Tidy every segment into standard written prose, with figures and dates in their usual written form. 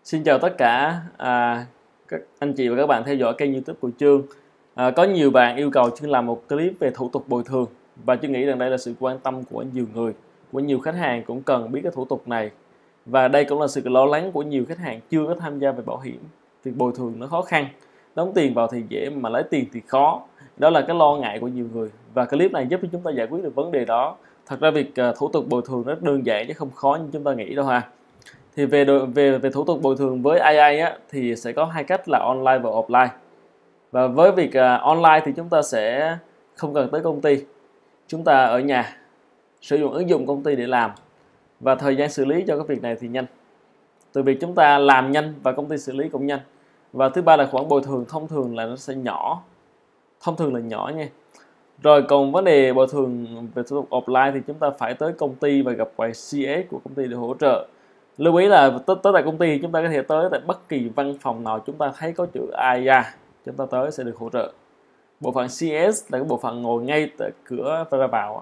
Xin chào tất cả các anh chị và các bạn theo dõi kênh YouTube của Chương. Có nhiều bạn yêu cầu Chương làm một clip về thủ tục bồi thường và Chương nghĩ rằng đây là sự quan tâm của nhiều người, của nhiều khách hàng cũng cần biết cái thủ tục này. Và đây cũng là sự lo lắng của nhiều khách hàng chưa có tham gia về bảo hiểm. Việc bồi thường nó khó khăn, đóng tiền vào thì dễ mà lấy tiền thì khó. Đó là cái lo ngại của nhiều người và clip này giúp cho chúng ta giải quyết được vấn đề đó. Thật ra việc thủ tục bồi thường rất đơn giản chứ không khó như chúng ta nghĩ đâu ha. Thì về thủ tục bồi thường với AI á, thì sẽ có hai cách là online và offline. Và với việc online thì chúng ta sẽ không cần tới công ty, chúng ta ở nhà sử dụng ứng dụng công ty để làm, và thời gian xử lý cho cái việc này thì nhanh, từ việc chúng ta làm nhanh và công ty xử lý cũng nhanh. Và thứ ba là khoản bồi thường thông thường là nó sẽ nhỏ, thông thường là nhỏ nha. Rồi còn vấn đề bồi thường về thủ tục offline thì chúng ta phải tới công ty và gặp quầy CS của công ty để hỗ trợ. Lưu ý là tới tại công ty thì chúng ta có thể tới tại bất kỳ văn phòng nào chúng ta thấy có chữ AI, chúng ta tới sẽ được hỗ trợ. Bộ phận CS là cái bộ phận ngồi ngay tại cửa ra vào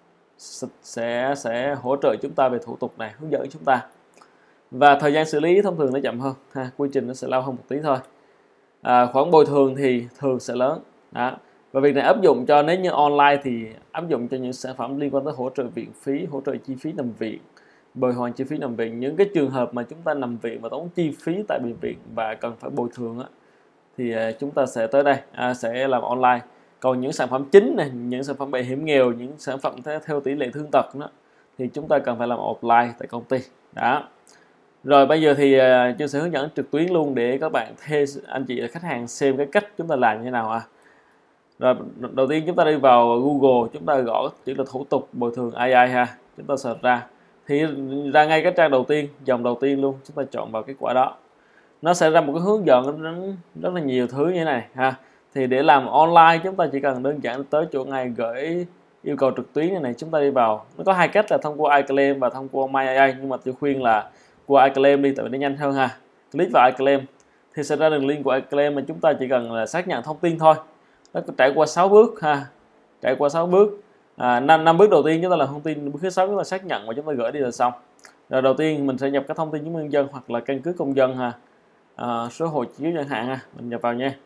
sẽ hỗ trợ chúng ta về thủ tục này, hướng dẫn chúng ta. Và thời gian xử lý thông thường nó chậm hơn ha, quy trình nó sẽ lâu hơn một tí thôi. Khoản bồi thường thì thường sẽ lớn đó. Và việc này áp dụng cho, nếu như online thì áp dụng cho những sản phẩm liên quan tới hỗ trợ viện phí, hỗ trợ chi phí nằm viện, bồi hoàn chi phí nằm viện. Những cái trường hợp mà chúng ta nằm viện và tốn chi phí tại bệnh viện và cần phải bồi thường á, thì chúng ta sẽ tới đây sẽ làm online. Còn những sản phẩm chính này, những sản phẩm bảo hiểm nghèo, những sản phẩm theo tỷ lệ thương tật đó, thì chúng ta cần phải làm offline tại công ty đó. Rồi bây giờ thì Chương sẽ hướng dẫn trực tuyến luôn để các bạn anh chị khách hàng xem cái cách chúng ta làm như thế nào. Rồi đầu tiên chúng ta đi vào Google, chúng ta gõ chữ là thủ tục bồi thường AI ha, chúng ta search ra thì ra ngay cái trang đầu tiên, dòng đầu tiên luôn, chúng ta chọn vào kết quả đó. Nó sẽ ra một cái hướng dẫn rất là nhiều thứ như thế này ha. Thì để làm online chúng ta chỉ cần đơn giản tới chỗ ngay gửi yêu cầu trực tuyến này, chúng ta đi vào. Nó có hai cách là thông qua iClaim và thông qua MyAI, nhưng mà tôi khuyên là qua iClaim đi, tại vì nó nhanh hơn ha. Click vào iClaim thì sẽ ra đường link của iClaim, mà chúng ta chỉ cần là xác nhận thông tin thôi. Nó trải qua 6 bước ha, trải qua 6 bước. 5 bước đầu tiên chúng ta làm thông tin, bước thứ 6 chúng ta xác nhận và chúng ta gửi đi là xong. Rồi đầu tiên mình sẽ nhập các thông tin chứng minh nhân dân hoặc là căn cước công dân ha, số hộ chiếu chẳng hạn ha, mình nhập vào nha.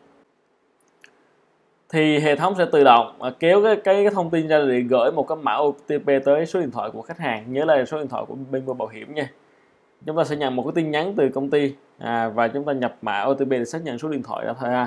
Thì hệ thống sẽ tự động kéo cái thông tin ra để gửi một cái mã OTP tới số điện thoại của khách hàng, nhớ là số điện thoại của bên mua bảo hiểm nha. Chúng ta sẽ nhận một cái tin nhắn từ công ty và chúng ta nhập mã OTP để xác nhận số điện thoại đó thôi ha.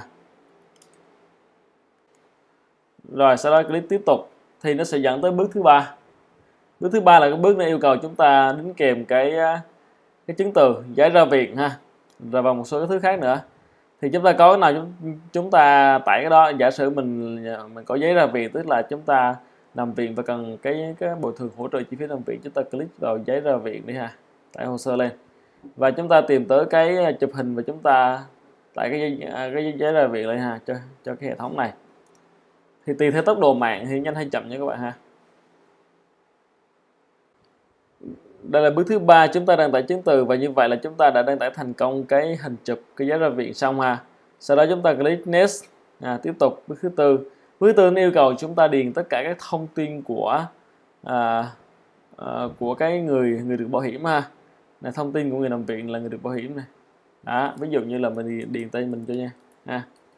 Rồi sau đó click tiếp tục thì nó sẽ dẫn tới bước thứ ba. Bước thứ ba là cái bước này yêu cầu chúng ta đính kèm cái chứng từ giấy ra viện ha, rồi và một số cái thứ khác nữa. Thì chúng ta có cái nào chúng ta tải cái đó. Giả sử mình có giấy ra viện, tức là chúng ta nằm viện và cần cái bồi thường hỗ trợ chi phí nằm viện, chúng ta click vào giấy ra viện đi ha, tải hồ sơ lên và chúng ta tìm tới cái chụp hình và chúng ta tải cái giấy ra viện lên ha, cho cái hệ thống này. Thì tùy theo tốc độ mạng thì nhanh hay chậm nha các bạn ha. Đây là bước thứ ba, chúng ta đăng tải chứng từ và như vậy là chúng ta đã đăng tải thành công cái hình chụp cái giấy ra viện xong ha. Sau đó chúng ta click next, tiếp tục bước thứ tư. Bước thứ tư nó yêu cầu chúng ta điền tất cả các thông tin của cái người được bảo hiểm ha. Này, thông tin của người nằm viện là người được bảo hiểm này. Đó, ví dụ như là mình điền tên mình cho nha ha.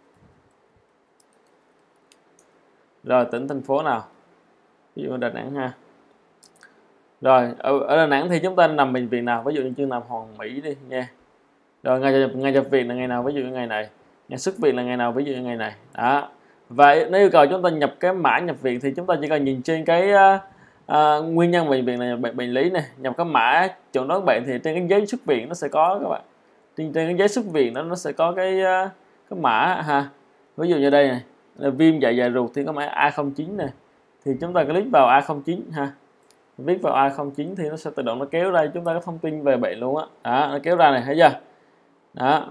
Rồi tỉnh thành phố nào, ví dụ Đà Nẵng ha. Rồi ở Đà Nẵng thì chúng ta nằm bệnh viện nào, ví dụ như Chương nằm Hoàng Mỹ đi nha. Rồi ngày nhập viện là ngày nào, ví dụ như ngày này. Ngày xuất viện là ngày nào, ví dụ như ngày này. Đó. Và nếu yêu cầu chúng ta nhập cái mã nhập viện thì chúng ta chỉ cần nhìn trên cái nguyên nhân bệnh viện là bệnh lý này, nhập cái mã chẩn đoán bệnh thì trên cái giấy xuất viện nó sẽ có các bạn. Trên cái giấy xuất viện nó sẽ có cái mã ha. Ví dụ như đây này, là viêm dạ dày ruột thì có mã A09 này. Thì chúng ta click vào A09 ha. Viết vào A09 thì nó sẽ tự động nó kéo ra chúng ta có thông tin về bệnh luôn á. Đó, nó kéo ra này, thấy chưa? Đó.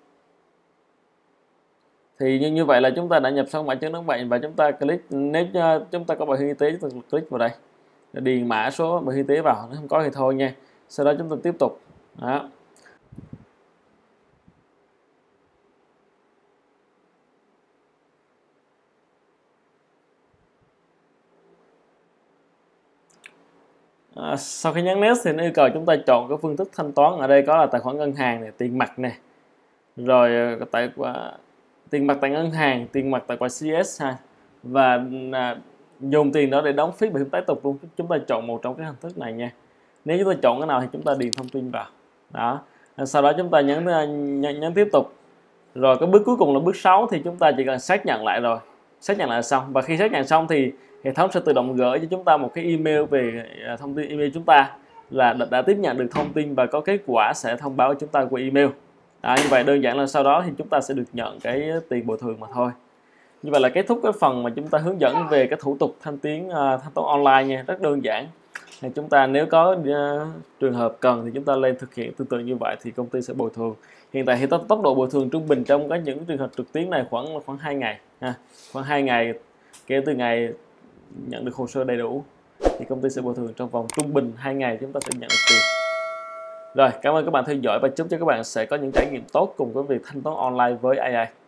Thì như vậy là chúng ta đã nhập xong mã chẩn đoán bệnh và chúng ta click, nếu chúng ta có bảo hiểm y tế chúng ta click vào đây. Điền mã số bảo hiểm y tế vào, nó không có thì thôi nha. Sau đó chúng ta tiếp tục. Đó. Sau khi nhấn Next thì nó yêu cầu chúng ta chọn cái phương thức thanh toán. Ở đây có là tài khoản ngân hàng này, tiền mặt này, rồi tiền mặt tại ngân hàng, tiền mặt tại CS ha, và dùng tiền đó để đóng phí bảo hiểm tái tục luôn. Chúng ta chọn một trong cái hình thức này nha. Nếu chúng ta chọn cái nào thì chúng ta điền thông tin vào đó. Sau đó chúng ta nhấn tiếp tục. Rồi cái bước cuối cùng là bước 6 thì chúng ta chỉ cần xác nhận lại rồi. Xác nhận lại là xong. Và khi xác nhận xong thì hệ thống sẽ tự động gửi cho chúng ta một cái email về thông tin email chúng ta là đã tiếp nhận được thông tin và có kết quả sẽ thông báo chúng ta qua email. Đó, như vậy đơn giản là sau đó thì chúng ta sẽ được nhận cái tiền bồi thường mà thôi. Như vậy là kết thúc cái phần mà chúng ta hướng dẫn về cái thủ tục thanh toán online nha, rất đơn giản. Thì chúng ta nếu có trường hợp cần thì chúng ta lên thực hiện tương tự như vậy thì công ty sẽ bồi thường. Hiện tại thì tốc độ bồi thường trung bình trong những trường hợp trực tuyến này khoảng 2 ngày ha. Khoảng 2 ngày kể từ ngày nhận được hồ sơ đầy đủ thì công ty sẽ bồi thường trong vòng trung bình 2 ngày chúng ta sẽ nhận được tiền. Rồi, cảm ơn các bạn theo dõi và chúc cho các bạn sẽ có những trải nghiệm tốt cùng với việc thanh toán online với AI.